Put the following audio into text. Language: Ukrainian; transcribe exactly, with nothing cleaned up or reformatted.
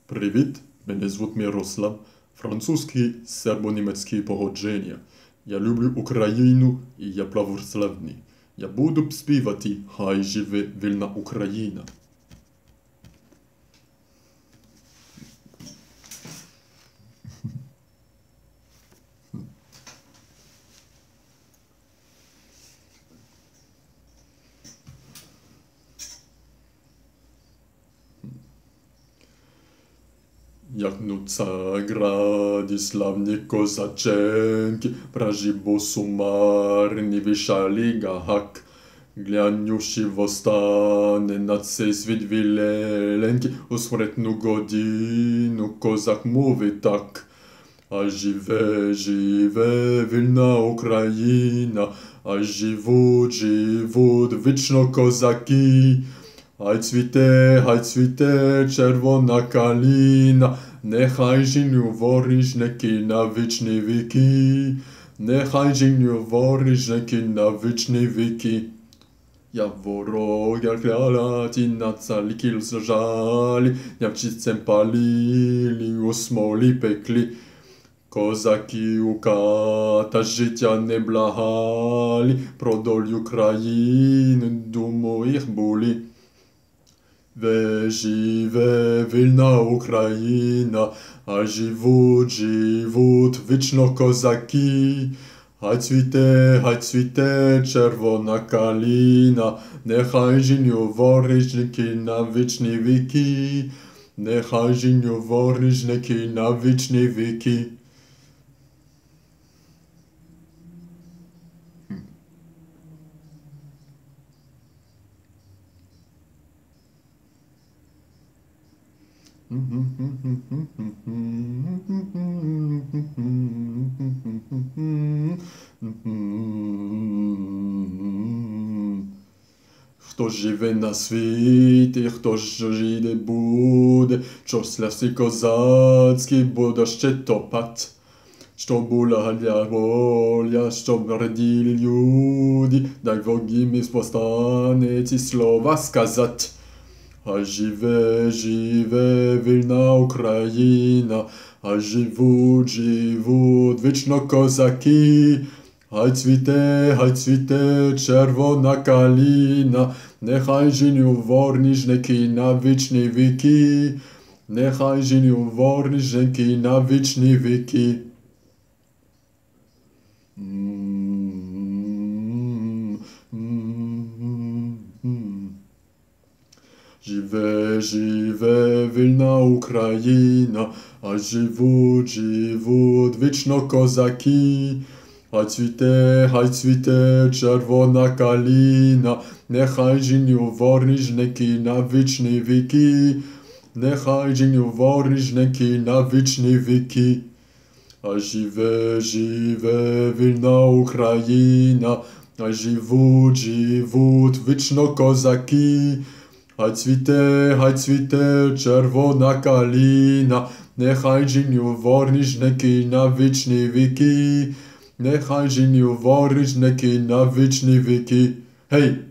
Привіт, мене звуть Мирослав, французький сербо-німецький походження. Я люблю Україну і я православний. Я буду співати «Хай живе вільна Україна». Jak nuca gradi slavni kozačenki, praži bosumarni višali ga hak. Gljanjuši vostane nad sej svit vilelenki, u smretnu godinu kozak movi tak. A žive, žive vilna Ukrajina, a život, život vično kozaki. Haj cvite, haj cvite červona kalina, nechaj žinju voriš neki na vični viki, nechaj žinju voriš neki na vični viki. Ja woroga kralati na cali kil zrażali, niawcicem palili, usmoli pekli. Kozaki u kata życia nie blahali, pro dolj Ukrainy dumo ich boli. We żywe wilna Ukraina, a żywot, żywot wieczno kozaki. Haj cwite, haj cwite czerwona kalina, nechaj żiniu woryżniki na wieczne wieki, nechaj żiniu woryżniki na wieczne wieki. Хто живе на світі, хто ж жиде буде, що славський козацький буде ще топать. Що була для воля, щоб раділи люди, дай вогімі спостане ці слова сказать. А живе, живе вільна Україна, а живуть, живуть вічно козаки. Haj cvite, haj cvite czerwona kalina, nechaj żiniu wornisz neki na wieczne wieki, nechaj żiniu wornisz neki na wieczne wieki. Żywe, żywe wilna Ukraina, a żywot, żywot wieczno kozaki. Haj cvite, haj cvite czerwona kalina, nechaj żiniu wornisz neki na wieczne wieki, nechaj żiniu wornisz neki na wieczne wieki. A żywe, żywe wilna Ukraina, a żywot, żywot wieczno kozaki. Haj cvite, haj cvite czerwona kalina, nechaj żiniu wornisz neki na wieczne wieki, nechaj żiniu wornisz neki na wieczne wieki. Hej!